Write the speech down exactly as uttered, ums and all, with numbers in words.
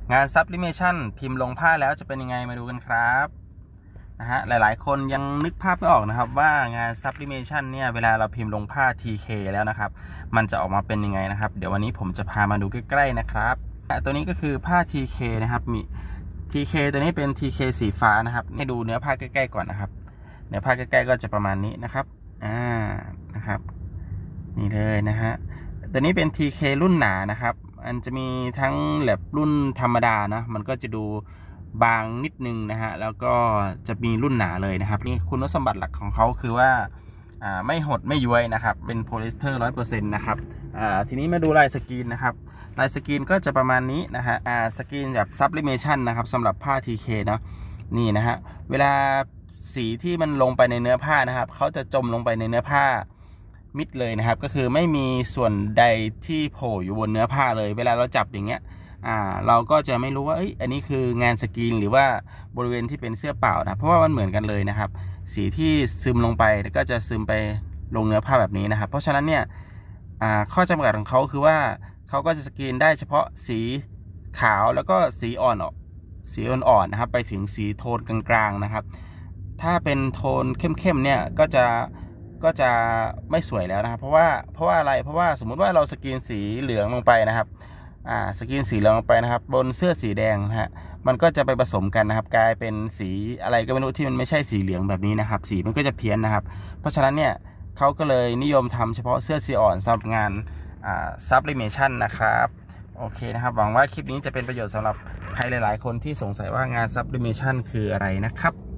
งาน sublimation พิมพ์ลงผ้าแล้วจะเป็นยังไงมาดูกันครับนะฮะหลายๆคนยังนึกภาพไม่ออกนะครับว่างาน sublimation เนี่ยเวลาเราพิมพ์ลงผ้า ที เค แล้วนะครับมันจะออกมาเป็นยังไงนะครับเดี๋ยววันนี้ผมจะพามาดูใกล้ๆนะครับตัวนี้ก็คือผ้า ที เค นะครับมี ที เค ตัวนี้เป็น ที เค สีฟ้านะครับให้ดูเนื้อผ้าใกล้ๆก่อนนะครับเนื้อผ้าใกล้ๆก็จะประมาณนี้นะครับอ่านะครับนี่เลยนะฮะตัวนี้เป็น ที เค รุ่นหนานะครับมันจะมีทั้งแบบรุ่นธรรมดานะมันก็จะดูบางนิดนึงนะฮะแล้วก็จะมีรุ่นหนาเลยนะครับนี่คุณสมบัติหลักของเขาคือว่าอ่าไม่หดไม่ย้วยนะครับเป็นโพลิสเตอร์ ร้อยเปอร์เซ็นต์ นะครับอ่าทีนี้มาดูลายสกรีนนะครับลายสกรีนก็จะประมาณนี้นะฮะอ่าสกรีนแบบ sublimation นะครับสำหรับผ้า ที เค เนาะนี่นะฮะเวลาสีที่มันลงไปในเนื้อผ้านะครับเขาจะจมลงไปในเนื้อผ้ามิดเลยนะครับก็คือไม่มีส่วนใดที่โผล่อยู่บนเนื้อผ้าเลยเวลาเราจับอย่างเงี้ยอ่าเราก็จะไม่รู้ว่าเอ้ยอันนี้คืองานสกรีนหรือว่าบริเวณที่เป็นเสื้อเปล่านะเพราะว่ามันเหมือนกันเลยนะครับสีที่ซึมลงไปก็จะซึมไปลงเนื้อผ้าแบบนี้นะครับเพราะฉะนั้นเนี่ยอ่าข้อจำกัดของเขาคือว่าเขาก็จะสกรีนได้เฉพาะสีขาวแล้วก็สีอ่อนออกสีอ่อนๆนะครับไปถึงสีโทนกลางๆนะครับถ้าเป็นโทนเข้มๆเนี่ยก็จะก็จะไม่สวยแล้วนะครับเพราะว่าเพราะว่าอะไรเพราะว่าสมมุติว่าเราสกรีนสีเหลืองลงไปนะครับอ่าสกรีนสีเหลืองลงไปนะครับบนเสื้อสีแดงนะฮะมันก็จะไปผสมกันนะครับกลายเป็นสีอะไรก็ไม่รู้ที่มันไม่ใช่สีเหลืองแบบนี้นะครับสีมันก็จะเพี้ยนนะครับเพราะฉะนั้นเนี่ยเขาก็เลยนิยมทำเฉพาะเสื้อสีอ่อนสำหรับงานอ่า sublimation นะครับโอเคนะครับหวังว่าคลิปนี้จะเป็นประโยชน์สำหรับใครหลายๆคนที่สงสัยว่างาน sublimation คืออะไรนะครับ